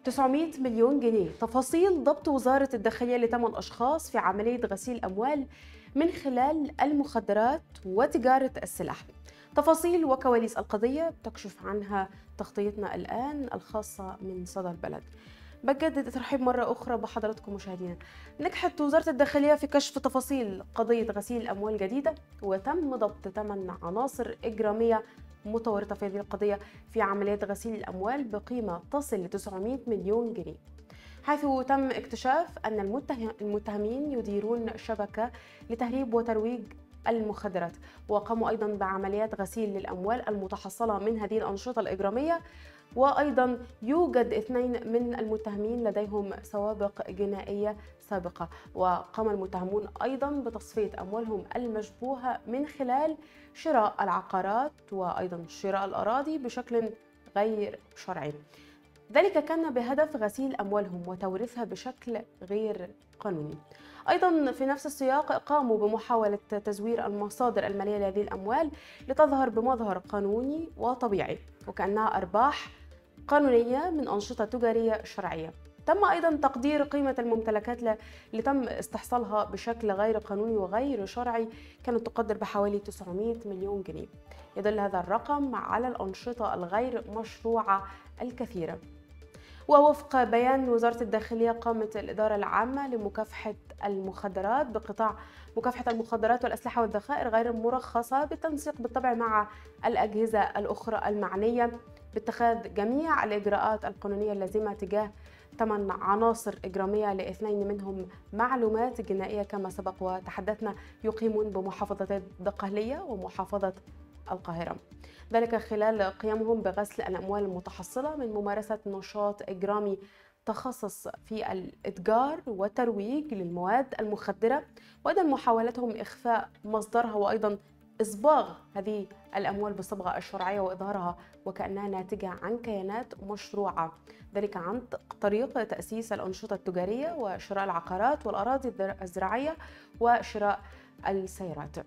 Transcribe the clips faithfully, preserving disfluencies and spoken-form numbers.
تسعمائة مليون جنيه. تفاصيل ضبط وزارة الداخلية لثمان أشخاص في عملية غسيل أموال من خلال المخدرات وتجارة السلاح. تفاصيل وكواليس القضية تكشف عنها تغطيتنا الآن الخاصة من صدى البلد. بجدد الترحيب مرة أخرى بحضراتكم مشاهدينا. نجحت وزارة الداخلية في كشف تفاصيل قضية غسيل أموال جديدة، وتم ضبط ثمان عناصر إجرامية متورطة في هذه القضية في عمليات غسيل الأموال بقيمة تصل ل تسعمائة مليون جنيه، حيث تم اكتشاف أن المتهم- المتهمين يديرون شبكة لتهريب وترويج المخدرات، وقاموا أيضا بعمليات غسيل للأموال المتحصلة من هذه الأنشطة الإجرامية. وأيضا يوجد اثنين من المتهمين لديهم سوابق جنائية سابقة، وقام المتهمون أيضا بتصفية أموالهم المشبوهة من خلال شراء العقارات وأيضا شراء الأراضي بشكل غير شرعي. ذلك كان بهدف غسيل أموالهم وتوريثها بشكل غير قانوني. أيضا في نفس السياق قاموا بمحاولة تزوير المصادر المالية لهذه الأموال لتظهر بمظهر قانوني وطبيعي وكأنها أرباح قانونية من أنشطة تجارية شرعية. تم أيضا تقدير قيمة الممتلكات اللي تم استحصالها بشكل غير قانوني وغير شرعي، كانت تقدر بحوالي تسعمائة مليون جنيه. يدل هذا الرقم على الأنشطة الغير مشروعة الكثيرة. ووفق بيان وزارة الداخلية قامت الإدارة العامة لمكافحة المخدرات بقطاع مكافحة المخدرات والأسلحة والذخائر غير المرخصة بالتنسيق بالطبع مع الأجهزة الأخرى المعنية باتخاذ جميع الإجراءات القانونية اللازمة تجاه ثمان عناصر إجرامية، لاثنين منهم معلومات جنائية كما سبق وتحدثنا، يقيمون بمحافظتي الدقهلية ومحافظة القاهرة، ذلك خلال قيامهم بغسل الأموال المتحصلة من ممارسة نشاط إجرامي تخصص في الإتجار والترويج للمواد المخدرة، وأيضا محاولتهم إخفاء مصدرها وأيضا إصباغ هذه الأموال بالصبغة الشرعية وإظهارها وكأنها ناتجة عن كيانات مشروعة، ذلك عن طريق تأسيس الأنشطة التجارية وشراء العقارات والأراضي الزراعية وشراء السيارات.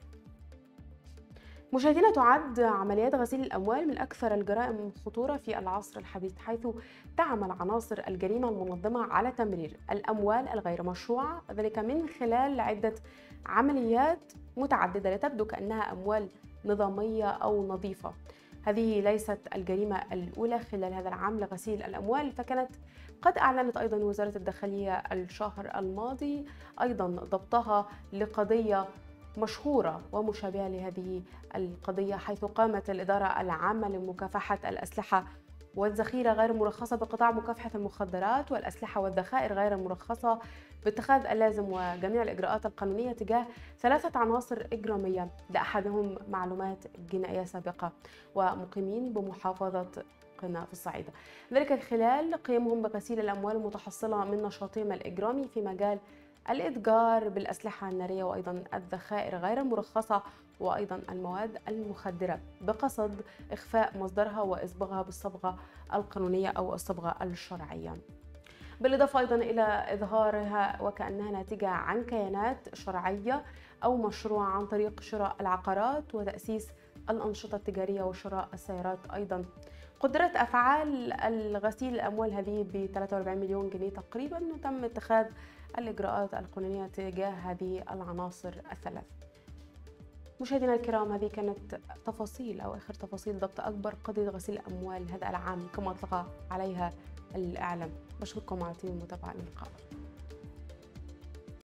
مشاهدينا، تعد عمليات غسيل الأموال من أكثر الجرائم خطورة في العصر الحديث، حيث تعمل عناصر الجريمة المنظمة على تمرير الأموال الغير مشروعة، ذلك من خلال عدة عمليات متعددة لتبدو كأنها أموال نظامية أو نظيفة. هذه ليست الجريمة الأولى خلال هذا العام لغسيل الأموال، فكانت قد أعلنت أيضا وزارة الداخلية الشهر الماضي أيضا ضبطها لقضية مشهورة ومشابهة لهذه القضية، حيث قامت الإدارة العامة لمكافحة الأسلحة والذخيرة غير المرخصة بقطاع مكافحة المخدرات والأسلحة والذخائر غير المرخصة باتخاذ اللازم وجميع الإجراءات القانونية تجاه ثلاثة عناصر إجرامية لأحدهم معلومات جنائية سابقة ومقيمين بمحافظة قنا في الصعيد، ذلك خلال قيامهم بغسيل الأموال المتحصلة من نشاطهم الإجرامي في مجال الإتجار بالأسلحة النارية وأيضا الذخائر غير المرخصة وأيضا المواد المخدرة بقصد إخفاء مصدرها وإصباغها بالصبغة القانونية أو الصبغة الشرعية، بالإضافة أيضا إلى إظهارها وكأنها ناتجة عن كيانات شرعية أو مشروعة عن طريق شراء العقارات وتأسيس الأنشطة التجارية وشراء السيارات. أيضا قدرت أفعال الغسيل الأموال هذه ب ثلاثة وأربعين مليون جنيه تقريبا، وتم اتخاذ الإجراءات القانونية تجاه هذه العناصر الثلاث. مشاهدينا الكرام، هذه كانت تفاصيل أو آخر تفاصيل ضبط أكبر قضية غسيل الأموال هذا العام كما أطلق عليها الإعلام. بشكركم على طيب المتابعة، إلى اللقاء.